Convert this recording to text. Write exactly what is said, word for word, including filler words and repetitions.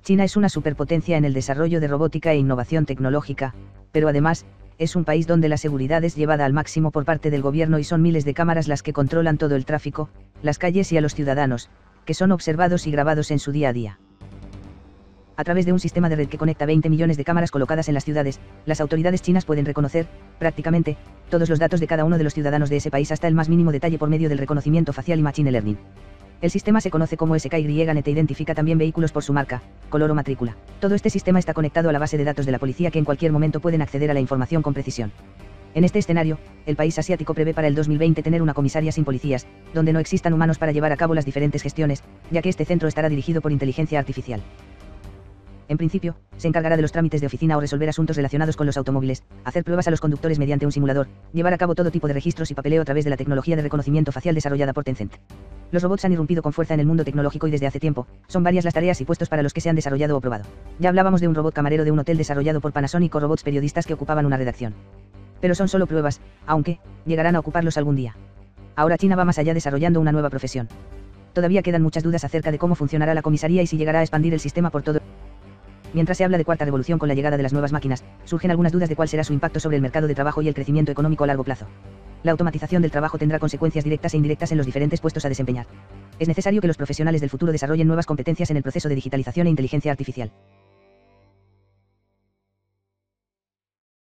China es una superpotencia en el desarrollo de robótica e innovación tecnológica, pero además, es un país donde la seguridad es llevada al máximo por parte del gobierno y son miles de cámaras las que controlan todo el tráfico, las calles y a los ciudadanos, que son observados y grabados en su día a día. A través de un sistema de red que conecta veinte millones de cámaras colocadas en las ciudades, las autoridades chinas pueden reconocer, prácticamente, todos los datos de cada uno de los ciudadanos de ese país hasta el más mínimo detalle por medio del reconocimiento facial y machine learning. El sistema se conoce como S K Y N T e identifica también vehículos por su marca, color o matrícula. Todo este sistema está conectado a la base de datos de la policía que en cualquier momento pueden acceder a la información con precisión. En este escenario, el país asiático prevé para el dos mil veinte tener una comisaría sin policías, donde no existan humanos para llevar a cabo las diferentes gestiones, ya que este centro estará dirigido por inteligencia artificial. En principio, se encargará de los trámites de oficina o resolver asuntos relacionados con los automóviles, hacer pruebas a los conductores mediante un simulador, llevar a cabo todo tipo de registros y papeleo a través de la tecnología de reconocimiento facial desarrollada por Tencent. Los robots han irrumpido con fuerza en el mundo tecnológico y desde hace tiempo, son varias las tareas y puestos para los que se han desarrollado o probado. Ya hablábamos de un robot camarero de un hotel desarrollado por Panasonic o robots periodistas que ocupaban una redacción. Pero son solo pruebas, aunque, llegarán a ocuparlos algún día. Ahora China va más allá desarrollando una nueva profesión. Todavía quedan muchas dudas acerca de cómo funcionará la comisaría y si llegará a expandir el sistema por todo. Mientras se habla de cuarta revolución con la llegada de las nuevas máquinas, surgen algunas dudas de cuál será su impacto sobre el mercado de trabajo y el crecimiento económico a largo plazo. La automatización del trabajo tendrá consecuencias directas e indirectas en los diferentes puestos a desempeñar. Es necesario que los profesionales del futuro desarrollen nuevas competencias en el proceso de digitalización e inteligencia artificial.